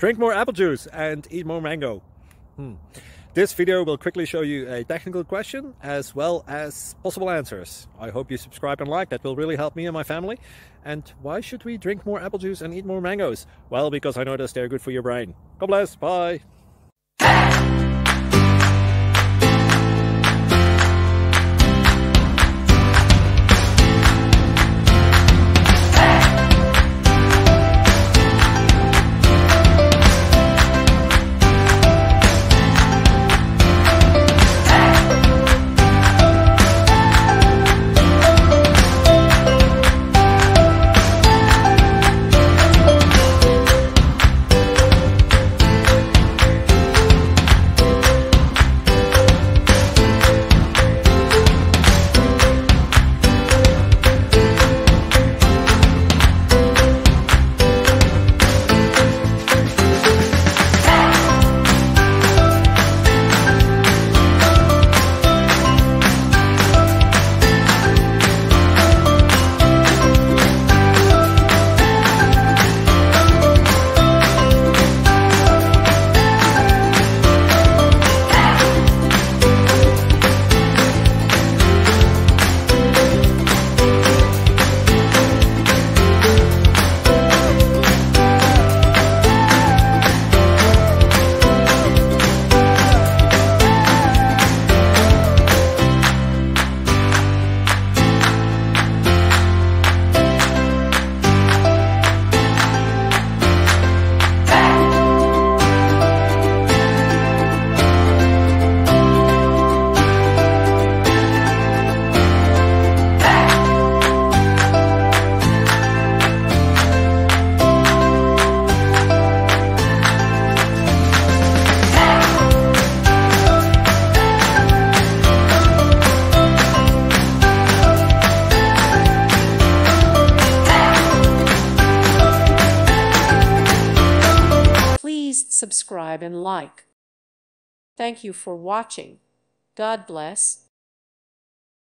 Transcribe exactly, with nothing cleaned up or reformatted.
Drink more apple juice and eat more mango. Hmm. This video will quickly show you a technical question as well as possible answers. I hope you subscribe and like, that will really help me and my family. And why should we drink more apple juice and eat more mangoes? Well, because I noticed they're good for your brain. God bless, bye! Subscribe and like. Thank you for watching. God bless.